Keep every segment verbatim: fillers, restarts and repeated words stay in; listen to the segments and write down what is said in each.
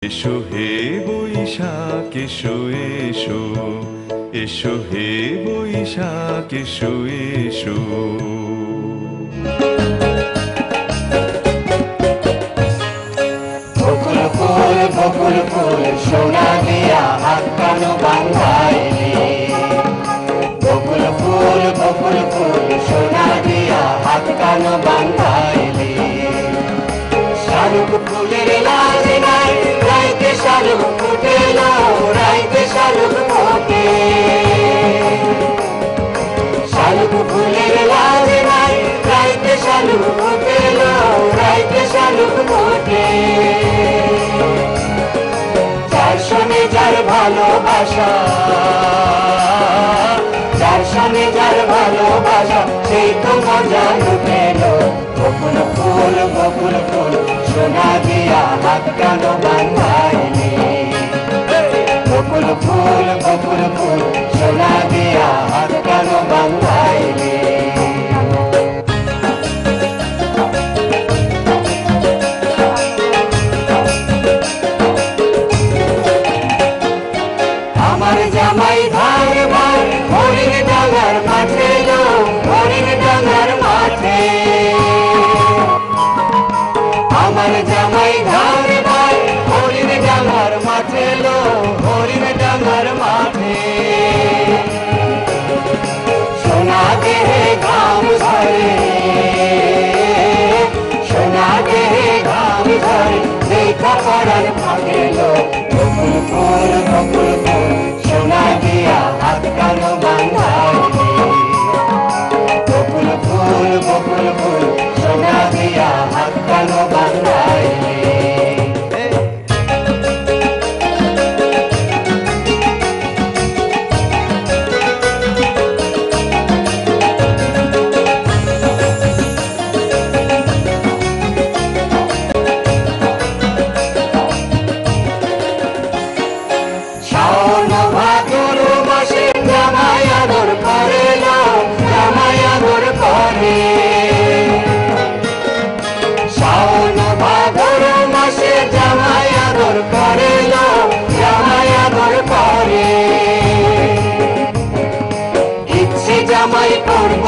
এসো হে বৈশাখ এসো এসো, এসো হে বৈশাখ এসো এসো। বকুল ফুল বকুল ফুল সোনা দিয়া হাত কানো বাঁধাইলি। বকুল ফুল বকুল ফুল সোনা দিয়া হাত কানো বাঁধাইলি। শালুক ফুলের লাজ নাই রাইতে শালুক ফুটেল, রাইতে শালুক ফোটে। শালুক ফুলের লাজ নাই রাইতে শালুক ফুটেল, রাইতে শালুক ফোটে। যার সঙ্গে যার ভালোবাসা, যার সঙ্গে যার ভালোবাসা সেই তো মজা লুটেল। বকুল ফুল বকুল ফুল সোনা দিয়া হাত কানো বাঁধাইলি। বকুল ফুল বকুল ফুল সোনা দিয়া হাত কানো বাঁধাইলি। আমার জামাই ধার বার হরিণ ডাঙ্গার মাঠে লো, হরিণ ডাঙ্গার মাঠে। আমার জামাই ধার বার হরিণ ডাঙ্গার মাঠে লো, হরিণ ডাঙ্গার মাঠে। সোনা দেহে ঘাম ঝরে, সোনা দেহে ঘাম ঝরে, দেখা পড়ার ভাগেল। বকুল ফুল বকুল ফুল সোনা দিয়া হাত কানো বাঁধাইলি। বকুল ফুল বকুল ফুল সোনা দিয়া হাত কানো বাঁধাইলি। শাওন ভাদর মাসে জামাই আদর করে লো, জামাই আদর করে। শাওন ভাদর মাসে জামাই আদর করে লো, জামাই আদর করে। ইচ্ছে জামাই করবো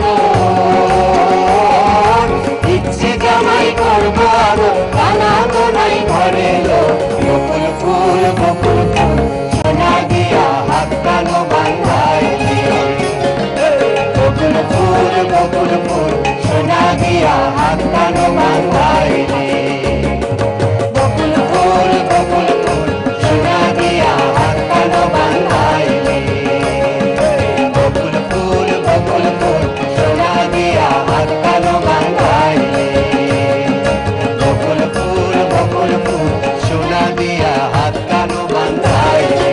আদর, ইচ্ছে জামাই করবো আদর, কানা তো নাই ঘরে লো। বকুল ফুল বকুল ফুল সোনা দিয়া হাত কানো বাঁধাইলি। বকুল ফুল বকুল ফুল সোনা দিয়া হাত কানো বাঁধাইলি। বকুল ফুল বকুল ফুল সোনা দিয়া হাত কানো বাঁধাইলি। বকুল ফুল বকুল ফুল সোনা দিয়া হাত কানো বাঁধাইলি। বকুল ফুল বকুল ফুল সোনা দিয়া হাত কানো বাঁধাইলি।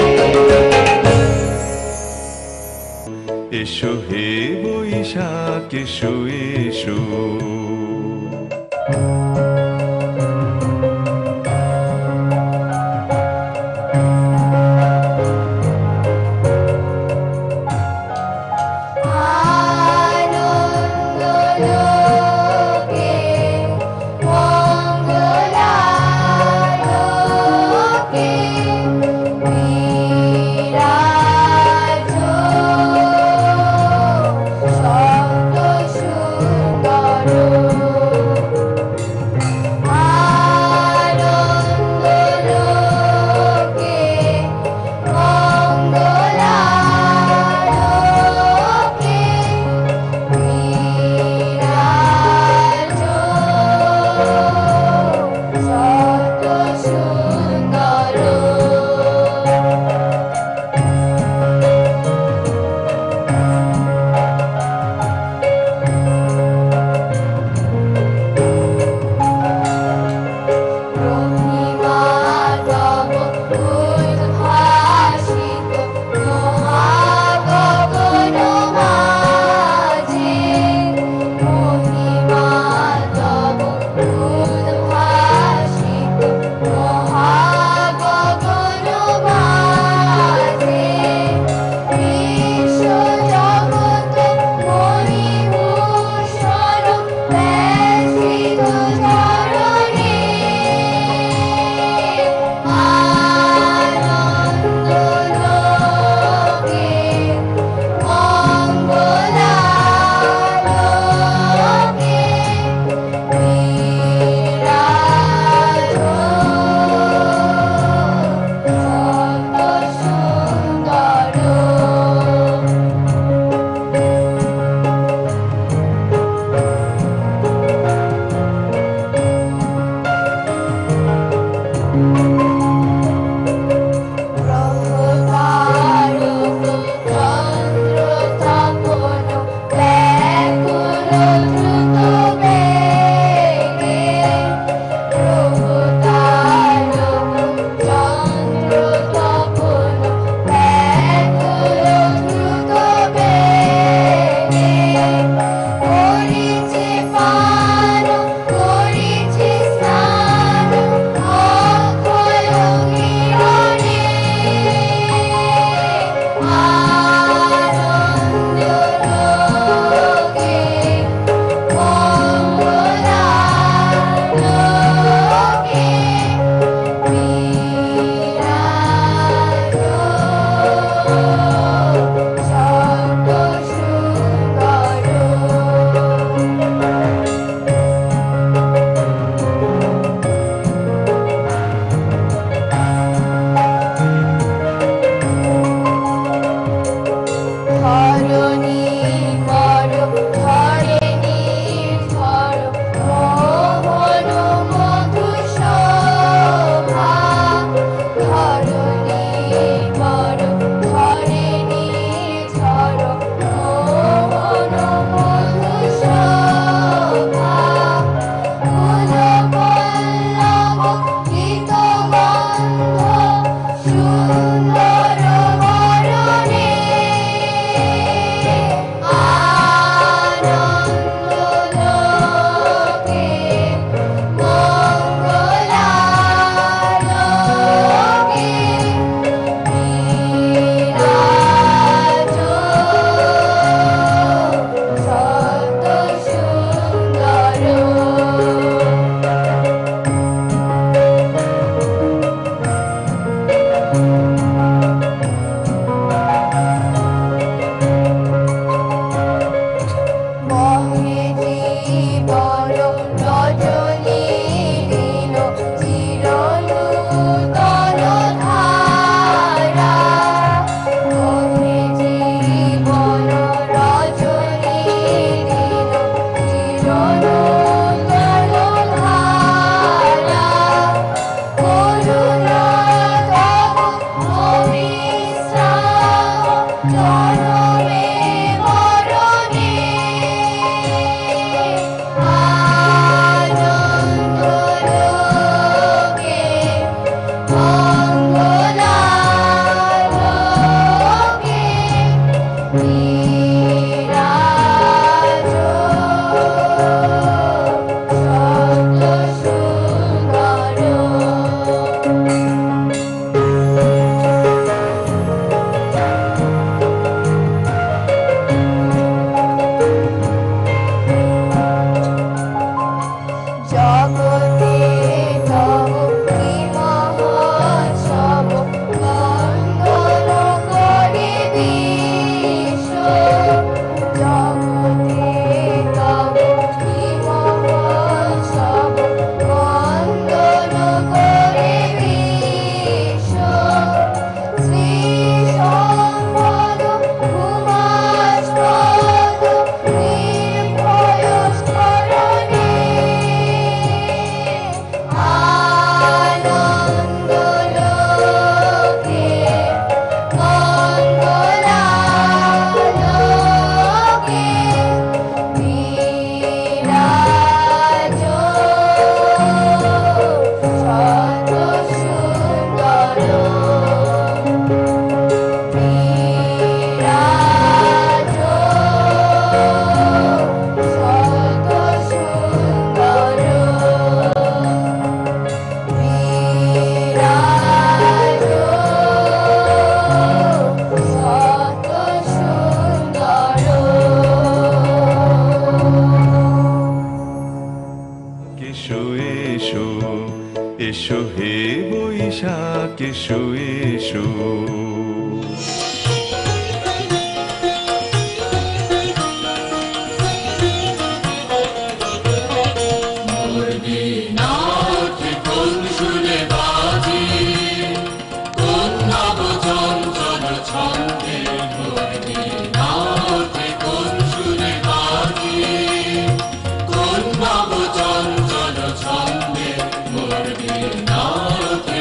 এসো হে বৈশাখ এসো এসো। আনন্দ লোকে মঙ্গলালোকে বিরাজ সপ্ত সুন্দর। এসো হে বৈশাখ এসো এসো Okay.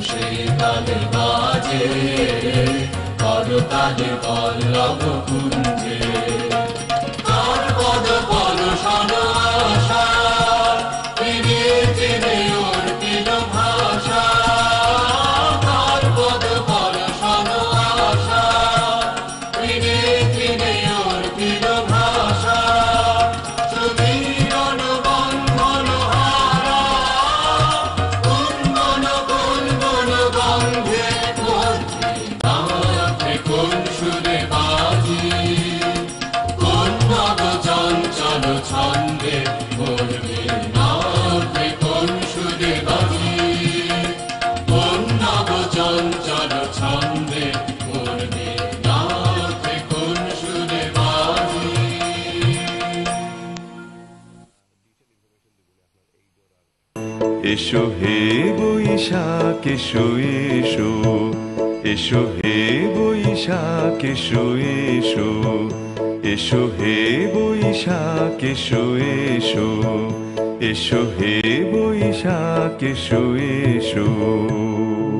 সেই তালে বাজে করতালে পল্লব কুঞ্জে তার পদ পরশন আশা তিনি চিনে অর্পিত ভাষা তার পদ পরশন আশা তিনি চিনে অর্পিত ভাষা সুমিরন বন্ধন হারা কুন্দন গুনগুন গন্ধে মধ্যে তাতে কোন সুরে বাজি কোন নব চঞ্চল ছন্দে মরবে নাতে কোন সুরে বাজি কোন নব চঞ্চল ছন্দে মরবে নাতে কোন সুরে বাজি এসো হে বৈশাখ এসো এসো এসো হে বৈশাখ এসো এসো এসো হে বৈশাখ এসো এসো এসো হে বৈশাখ এসো এসো